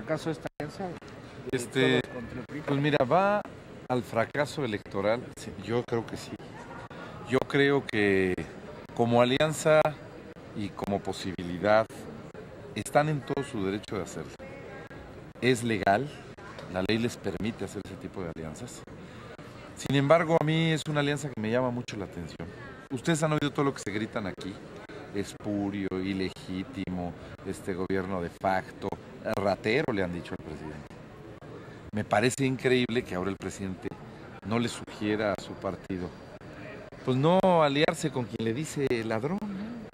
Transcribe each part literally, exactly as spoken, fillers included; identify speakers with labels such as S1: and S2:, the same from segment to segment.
S1: fracaso de esta alianza?
S2: Este, pues mira, va al fracaso electoral, sí, yo creo que sí. Yo creo que como alianza y como posibilidad están en todo su derecho de hacerlo. Es legal, la ley les permite hacer ese tipo de alianzas. Sin embargo, a mí es una alianza que me llama mucho la atención. Ustedes han oído todo lo que se gritan aquí. Espurio, ilegítimo, este gobierno de facto, ratero le han dicho al presidente. Me parece increíble que ahora el presidente no le sugiera a su partido, pues no aliarse con quien le dice ladrón, ¿no?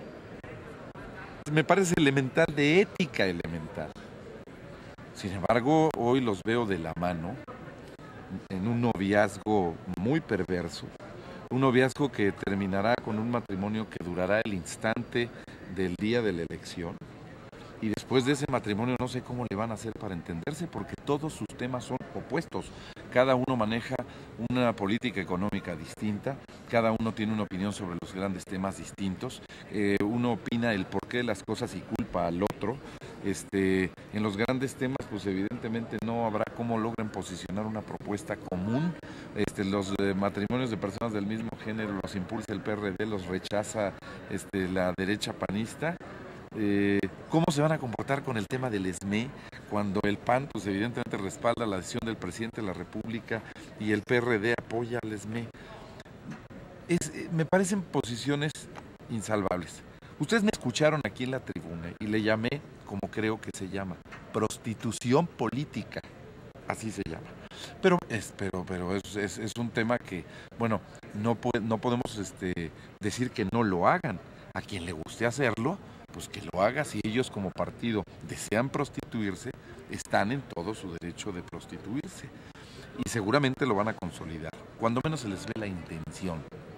S2: Me parece elemental, de ética elemental. Sin embargo, hoy los veo de la mano en un noviazgo muy perverso, un noviazgo que terminará con un matrimonio que durará el instante del día de la elección. Y después de ese matrimonio no sé cómo le van a hacer para entenderse, porque todos sus temas son opuestos. Cada uno maneja una política económica distinta, cada uno tiene una opinión sobre los grandes temas distintos, eh, uno opina el porqué de las cosas y culpa al otro. Este, en los grandes temas, pues evidentemente no habrá cómo logren posicionar una propuesta común. Este, los eh, matrimonios de personas del mismo género los impulsa el P R D, los rechaza este, la derecha panista. Eh, ¿Cómo se van a comportar con el tema del ESME cuando el P A N pues evidentemente respalda la decisión del presidente de la República y el P R D apoya al ESME? Es, me parecen posiciones insalvables. Ustedes me escucharon aquí en la tribuna y le llamé, como creo que se llama, prostitución política, así se llama. Pero es, pero, pero es, es, es un tema que, bueno, no, puede, no podemos este, decir que no lo hagan. A quien le guste hacerlo, pues que lo haga. Si ellos como partido desean prostituirse, están en todo su derecho de prostituirse. Y seguramente lo van a consolidar, cuando menos se les ve la intención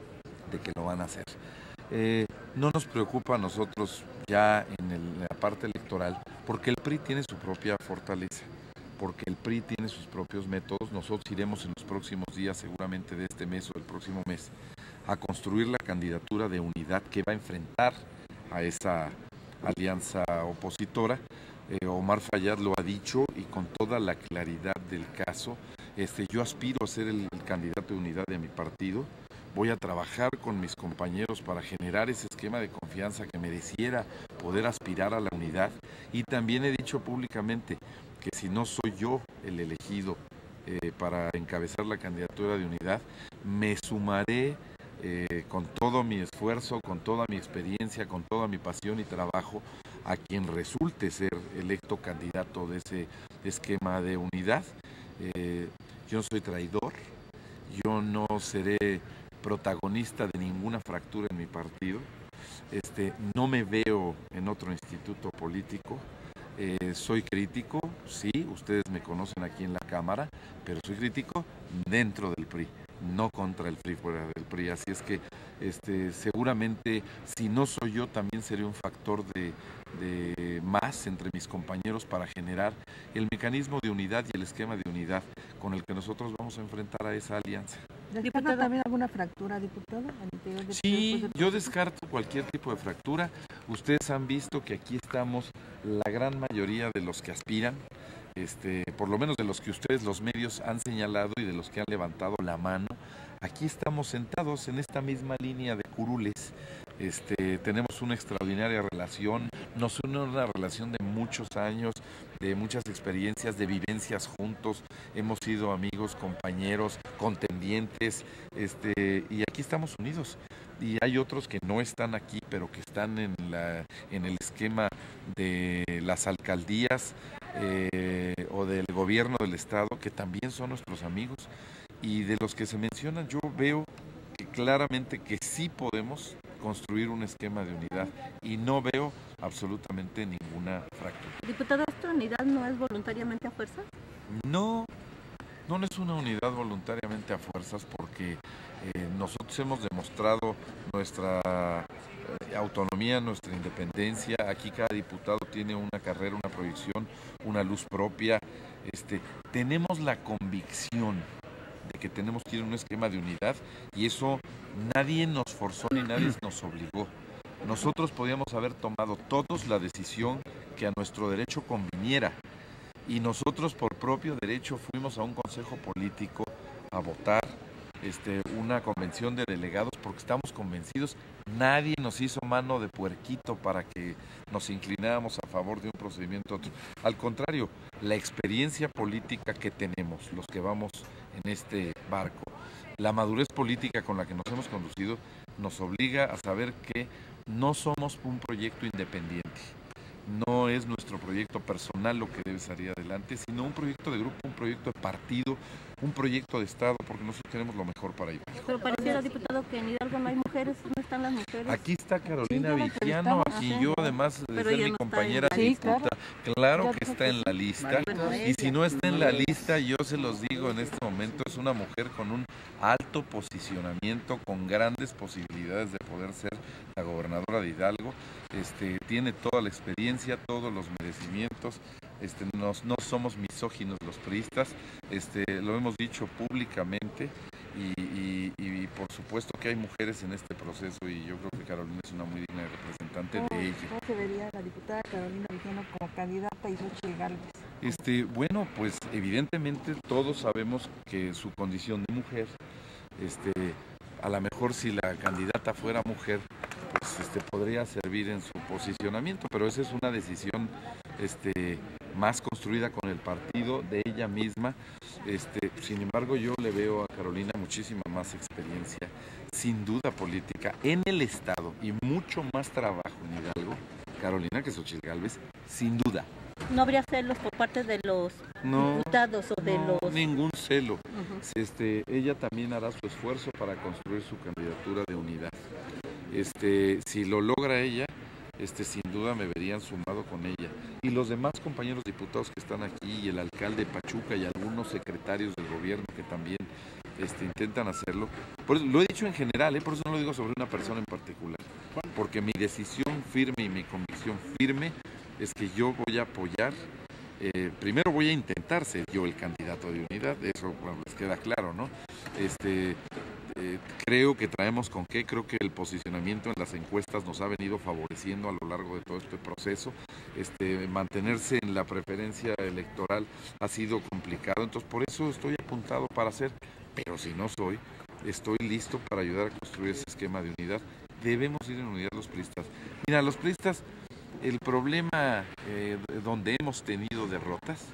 S2: de que lo van a hacer. Eh, no nos preocupa a nosotros ya en, el, en la parte electoral, porque el P R I tiene su propia fortaleza, porque el P R I tiene sus propios métodos. Nosotros iremos en los próximos días, seguramente de este mes o del próximo mes, a construir la candidatura de unidad que va a enfrentar a esa alianza opositora. Eh, Omar Fayad lo ha dicho y con toda la claridad del caso. Este, yo aspiro a ser el, el candidato de unidad de mi partido. Voy a trabajar con mis compañeros para generar ese esquema de confianza que mereciera poder aspirar a la unidad. Y también he dicho públicamente que si no soy yo el elegido eh, para encabezar la candidatura de unidad, me sumaré eh, con todo mi esfuerzo, con toda mi experiencia, con toda mi pasión y trabajo a quien resulte ser electo candidato de ese esquema de unidad. Eh, yo no soy traidor, yo no seré protagonista de ninguna fractura en mi partido, este, no me veo en otro instituto político, eh, soy crítico, sí, ustedes me conocen aquí en la Cámara, pero soy crítico dentro del P R I, no contra el P R I, fuera del P R I, así es que este, seguramente si no soy yo también sería un factor de, de más entre mis compañeros para generar el mecanismo de unidad y el esquema de unidad con el que nosotros vamos a enfrentar a esa alianza.
S3: ¿Descarta también alguna fractura, diputado? Al interior de
S2: Sí, yo descarto cualquier tipo de fractura. Ustedes han visto que aquí estamos la gran mayoría de los que aspiran, este, por lo menos de los que ustedes, los medios, han señalado y de los que han levantado la mano. Aquí estamos sentados en esta misma línea de curules. Este, tenemos una extraordinaria relación, nos une una relación de muchos años, de muchas experiencias, de vivencias juntos, hemos sido amigos, compañeros, contendientes, este, y aquí estamos unidos. Y hay otros que no están aquí, pero que están en, la, en el esquema de las alcaldías eh, o del gobierno del estado, que también son nuestros amigos. Y de los que se mencionan, yo veo que claramente que sí podemos construir un esquema de unidad y no veo absolutamente ninguna fractura.
S3: Diputado, ¿esta unidad no es voluntariamente a fuerzas?
S2: No, no, no es una unidad voluntariamente a fuerzas, porque eh, nosotros hemos demostrado nuestra eh, autonomía, nuestra independencia. Aquí cada diputado tiene una carrera, una proyección, una luz propia. Este, tenemos la convicción de que tenemos que ir a un esquema de unidad y eso nadie nos forzó ni nadie nos obligó. Nosotros podíamos haber tomado todos la decisión que a nuestro derecho conviniera, y nosotros por propio derecho fuimos a un consejo político a votar este, una convención de delegados porque estamos convencidos, nadie nos hizo mano de puerquito para que nos inclináramos a favor de un procedimiento otro. Al contrario, la experiencia política que tenemos, los que vamos en este barco, la madurez política con la que nos hemos conducido, nos obliga a saber que no somos un proyecto independiente. No es nuestro proyecto personal lo que debe salir adelante, sino un proyecto de grupo, un proyecto de partido, un proyecto de Estado, porque nosotros queremos lo mejor para Hidalgo.
S1: Pero pareciera, diputado, que en Hidalgo no hay mujeres, no están las mujeres.
S2: Aquí está Carolina
S3: Sí,
S2: Vigiano, a quien yo, además de
S1: Pero
S2: ser
S1: ella
S2: mi
S1: no está
S2: compañera
S3: en la lista.
S2: diputada,
S3: Sí,
S2: claro
S3: Ya
S2: que
S3: dijo
S2: está
S3: que
S2: en
S3: sí.
S2: la lista,
S1: Bueno,
S2: y si no está en la lista, yo se los digo en este momento, es una mujer con un alto posicionamiento, con grandes posibilidades de poder ser la gobernadora de Hidalgo. Este, tiene toda la experiencia, todos los merecimientos. Este, nos, no somos misóginos los priistas, este, lo hemos dicho públicamente y, y, y por supuesto que hay mujeres en este proceso y yo creo que Carolina es una muy digna representante
S3: ¿Cómo,
S2: de ella.
S3: ¿Cómo se vería la diputada Carolina Vigiano como candidata y Xochitl Gálvez?
S2: Este, bueno, pues evidentemente todos sabemos que su condición de mujer, este, a lo mejor si la candidata fuera mujer, pues este, podría servir en su posicionamiento, pero esa es una decisión este, más construida con el partido, de ella misma. Este, sin embargo, yo le veo a Carolina muchísima más experiencia, sin duda política, en el Estado y mucho más trabajo en Hidalgo, Carolina, que Xochitl Gálvez, sin duda.
S1: ¿No habría celos por parte de los
S2: No,
S1: diputados o de
S2: no,
S1: los...?
S2: ningún celo.
S1: Uh-huh.
S2: Este, ella también hará su esfuerzo para construir su candidatura de unidad. Este, si lo logra ella, este, sin duda me verían sumado con ella. Y los demás compañeros diputados que están aquí, y el alcalde de Pachuca y algunos secretarios del gobierno que también este, intentan hacerlo. Por eso, lo he dicho en general, ¿eh? Por eso no lo digo sobre una persona en particular. Porque mi decisión firme y mi convicción firme es que yo voy a apoyar, eh, primero voy a intentar ser yo el candidato de unidad, eso bueno, les queda claro, ¿no? Este, eh, creo que traemos con qué, creo que el posicionamiento en las encuestas nos ha venido favoreciendo a lo largo de todo este proceso. Este, mantenerse en la preferencia electoral ha sido complicado, entonces por eso estoy apuntado para hacer, pero si no soy, estoy listo para ayudar a construir ese esquema de unidad. Debemos ir en unidad los priistas. Mira, los priistas, el problema eh, donde hemos tenido derrotas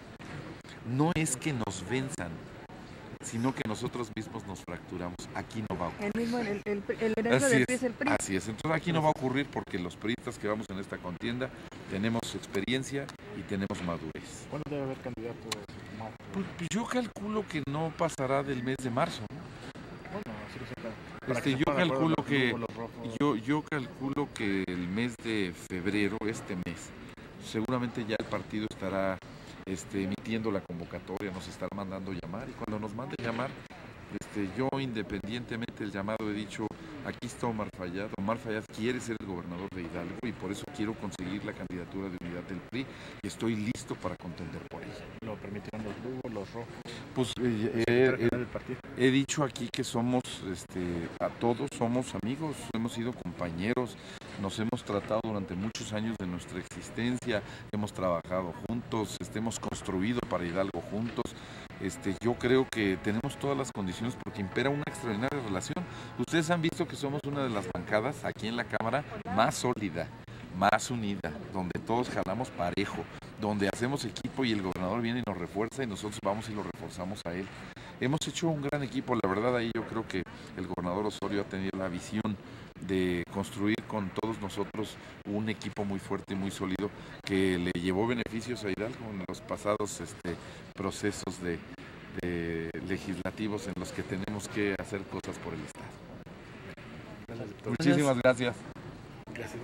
S2: no es que nos venzan, sino que nosotros mismos nos fracturamos. Aquí no va a ocurrir.
S3: El mismo, el, el, el heredero
S2: Así
S3: del P R I
S2: es,
S3: es el P R I.
S2: así es. Entonces aquí no va a ocurrir porque los priistas que vamos en esta contienda tenemos experiencia y tenemos madurez.
S4: ¿Cuándo debe haber candidatos más?
S2: Pues, pues yo calculo que no pasará del mes de marzo, ¿no?
S4: Bueno, así lo saca. Para
S2: Este,
S4: que se
S2: yo
S4: pongan de acuerdo
S2: calculo
S4: los
S2: que
S4: grupos, los rojos.
S2: yo, yo calculo que el mes de febrero, este mes, seguramente ya el partido estará este, emitiendo la convocatoria, nos estará mandando llamar y cuando nos mande llamar, este, yo independientemente del llamado he dicho, aquí está Omar Fayad, Omar Fayad quiere ser el gobernador de Hidalgo y por eso quiero conseguir la candidatura de unidad del P R I y estoy listo para contender por ella.
S4: Lo permitieron los grupos, los rojos.
S2: Pues eh,
S4: el
S2: eh,
S4: secretario
S2: eh,
S4: general del partido.
S2: he dicho aquí que somos, este, a todos somos amigos, hemos sido compañeros, nos hemos tratado durante muchos años de nuestra existencia, hemos trabajado juntos, este, hemos construido para Hidalgo juntos. Este, yo creo que tenemos todas las condiciones porque impera una extraordinaria relación. Ustedes han visto que somos una de las bancadas aquí en la Cámara más sólida, más unida, donde todos jalamos parejo, donde hacemos equipo y el gobernador viene y nos refuerza y nosotros vamos y lo reforzamos a él. Hemos hecho un gran equipo, la verdad ahí yo creo que el gobernador Osorio ha tenido la visión de construir con todos nosotros un equipo muy fuerte y muy sólido que le llevó beneficios a Hidalgo en los pasados este, procesos de, de legislativos en los que tenemos que hacer cosas por el Estado.
S4: Gracias, doctor.
S2: Muchísimas gracias.
S4: Gracias.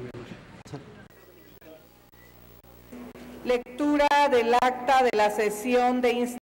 S5: Lectura del acta de la sesión de